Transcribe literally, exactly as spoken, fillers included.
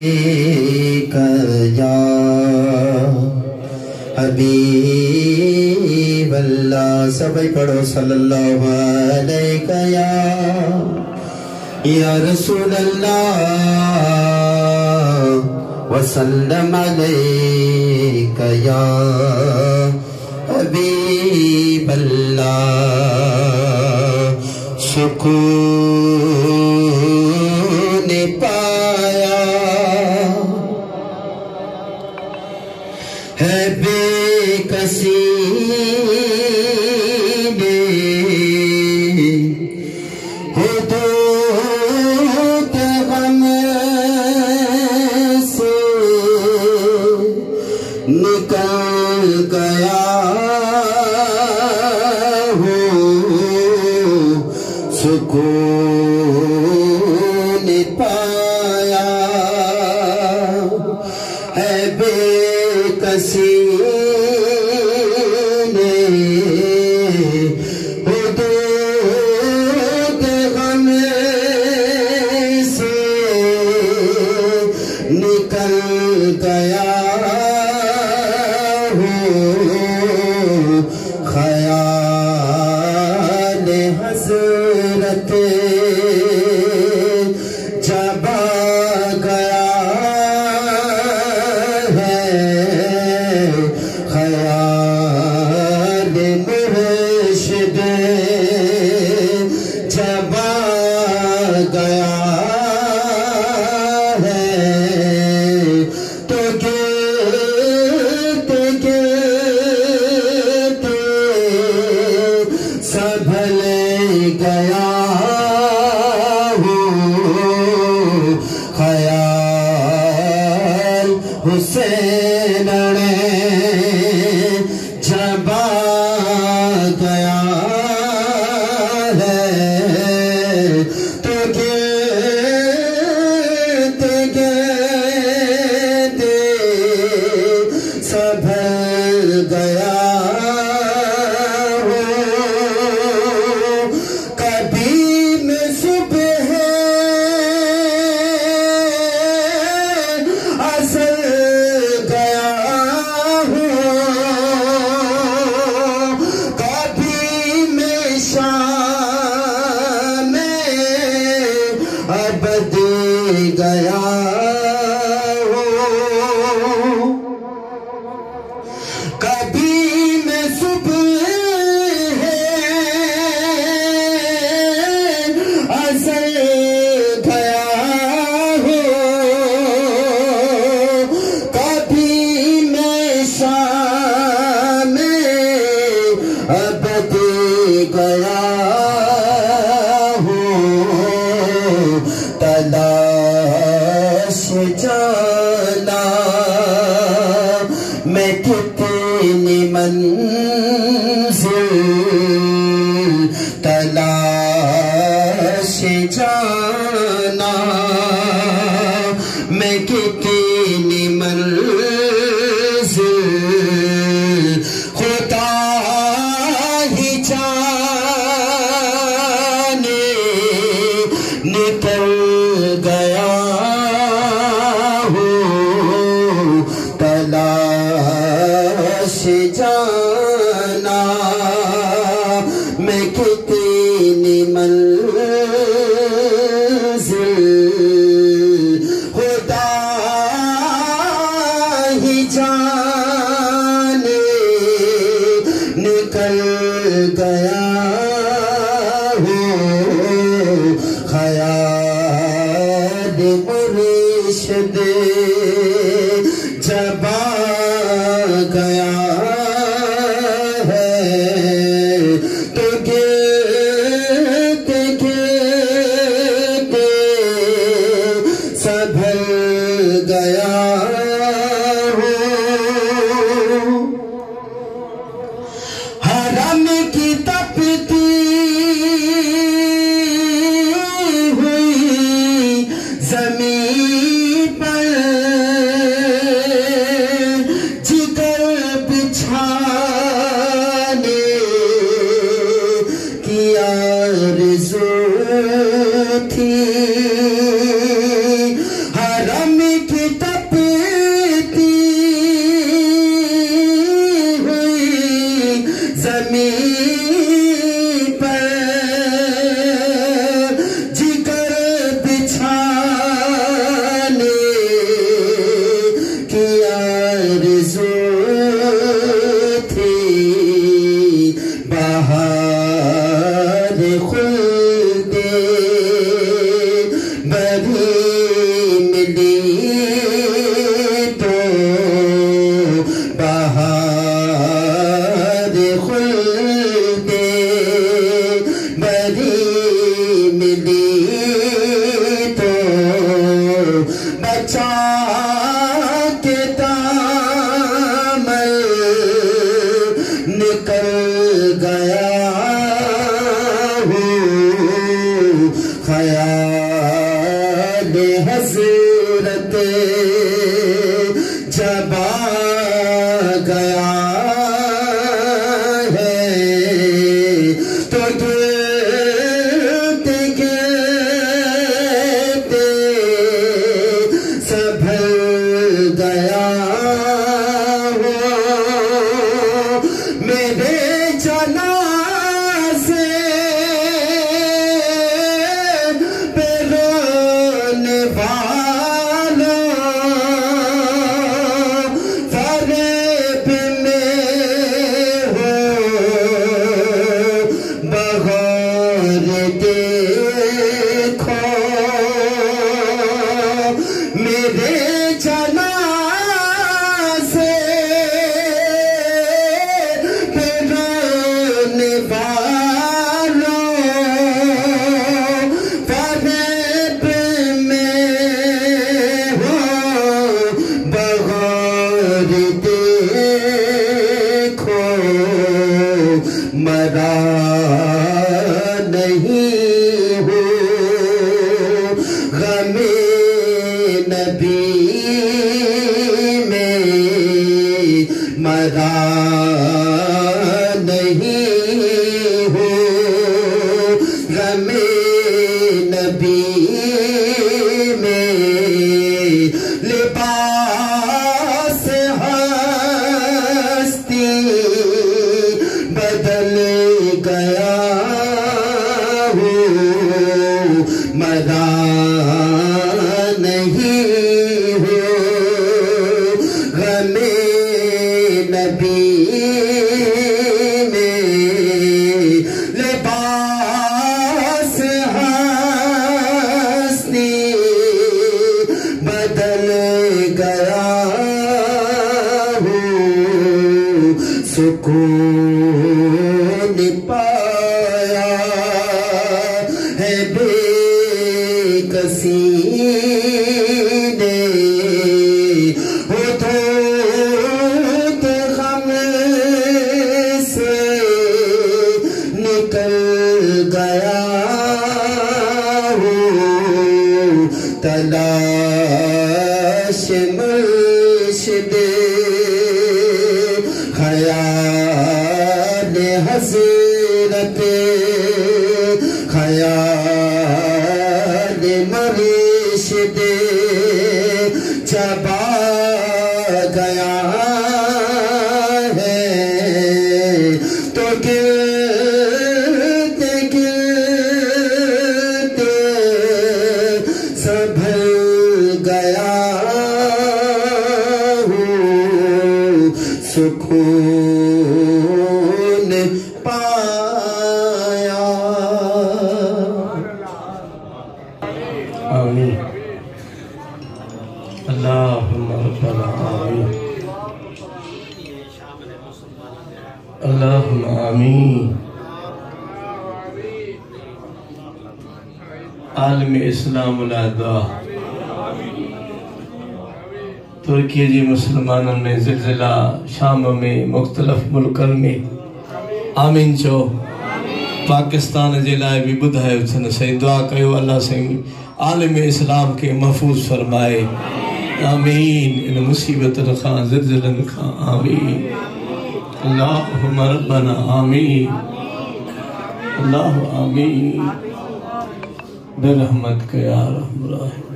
یا حبیب اللہ سبھی پڑھو صلی اللہ علیہ یا یا رسول اللہ وسلم علیہ یا حبیب اللہ سکون پایا ہے بے کسی نے حدود غم سے نکل گیا سکون پایا ہے بے کسی نے حدود غم سے نکل گیا خیال حضرت جب گیا ہے خیال مرشد جب گیا ہے تو گرتے گرتے سنبھل گیا خیال حسین نے جب گیا ہے تو گرتے گرتے سنبھل گیا کبھی میں صبح اصل گیا ہوں کبھی میں شام ابد گیا ہوں کبھی میں صبح اصل گیا ہوں کبھی میں شام ابد گیا ہوں تلاش جانا میں کتنی منزل تلاش جانا میں کتنی منزل خدا ہی جانے نکل گیا ہوں تلاش جانا میں کتنی منزل خدا ہی جانے نکل گیا ہوں خیال مرشد جب گیا ہے تو گرتے گرتے سنبھل گیا ہوں حرم کی تپتی ہوئی زمین پر جگر بچھانے کی آرزو تھی حرم کی تپتی ہوئی زمین پر جگر بچھانے کی آرزو تھی بہار خلد بری ملی تو بہار خلد بری ملی تو بچا کے دامن نکل گیا ہوں خیال حضرت جب آ گیا ہے تو گرتے گرتے سنبھل گیا ہو میرے جنازے پہ رونے والوں فریب میں ہو بغور دیکھو میرے جنازے پہ رونے والوں فریب میں ہو بغور دیکھو مرا نہیں ہو غم نبی میں مرا نہیں ہو غم نبی میں لباس ہستی بدل گیا ہوں مرا نہیں ہو غم نبی میں لباس ہستی بدل گیا ہوں سکون پایا ہے بے کسی نے ہو دھوت غم سے نکل گیا ہوں تلاش مرشد خیال حضرت خیال مرشد جب آ گیا ہے تو گرتے گرتے سنبھل گیا ہوں سکون پایا آمین اللہم ربنا آمین اللہم آمین عالم اسلام الادعا ترکی جی مسلمانوں میں زلزلہ شام میں مختلف ملکن میں آمین چو پاکستان جے لائے بھی بدھائے وچھن سے دعا کہو اللہ سے عالم اسلام کے محفوظ فرمائے آمین ان مصیبت رکھاں زلزلن کھاں آمین اللہم ربنا آمین اللہ آمین برحمت کا یا رحم الرحیم